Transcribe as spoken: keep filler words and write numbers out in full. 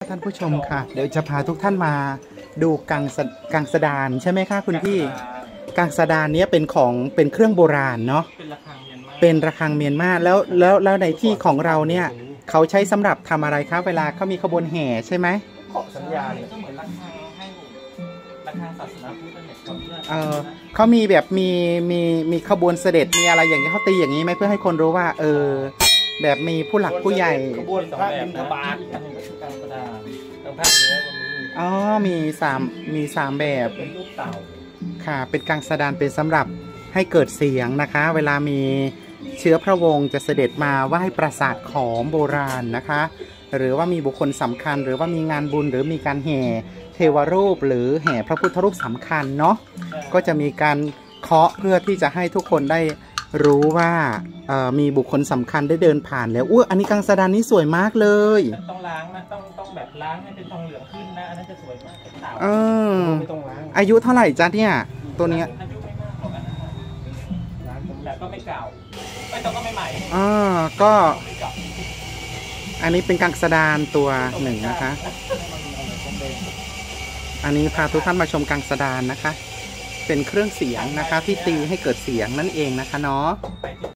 ท่านผู้ชมค่ะเดี๋ยวจะพาทุกท่านมาดูกังสกังสดานใช่ไหมคะคุณพี่กังสดานเนี้ยเป็นของเป็นเครื่องโบราณเนาะเป็นระฆังเมียนมาเป็นระฆังเมียนมาแล้วแล้วแล้วในที่ของเราเนี่ยเขาใช้สำหรับทำอะไรครับเวลาเขามีขบวนแห่ใช่ไหมขอสัญญาเนี่ยก็เหมือนระฆังให้ระฆังศาสนาพุทธเนี่ยเขาเพื่อเออเขามีแบบมีมีมีขบวนเสด็จมีอะไรอย่างเงี้ยเขาตีอย่างนี้ไหมเพื่อให้คนรู้ว่าเออแบบมีผู้หลักผู้ใหญ่ขบวนพระบิณฑบาตอันนี้ก็คือกางประดาทางภาคเหนือก็มีอ๋อมีสามมีสามแบบเป็นรูปเต่าค่ะเป็นกังสดานเป็นสำหรับให้เกิดเสียงนะคะเวลามีเชื้อพระวงศ์จะเสด็จมาไหว้ปราสาทของโบราณนะคะหรือว่ามีบุคคลสำคัญหรือว่ามีงานบุญหรือมีการแห่เทวรูปหรือแห่พระพุทธรูปสำคัญเนาะก็จะมีการเคาะเพื่อที่จะให้ทุกคนได้รู้ว่ามีบุคคลสำคัญได้เดินผ่านแล้วอุ้ยอันนี้กังสดานนี้สวยมากเลยต้องล้างนะต้องต้องแบบล้างให้เป็นทองเหลืองขึ้นนะอันนั้นจะสวยมากเต่าเออไม่ต้องล้างอายุเท่าไหร่จ๊ะเนี่ยตัวเนี้ยอายุไม่มากหรอกนะล้างแต่ก็ไม่เก่าไม่แต่ก็ไม่ใหม่อ่าก็อันนี้เป็นกังสดานตัวหนึ่งนะคะอันนี้พาทุกท่านมาชมกังสดานนะคะเป็นเครื่องเสียงนะคะที่ตีให้เกิดเสียงนั่นเองนะคะเนาะ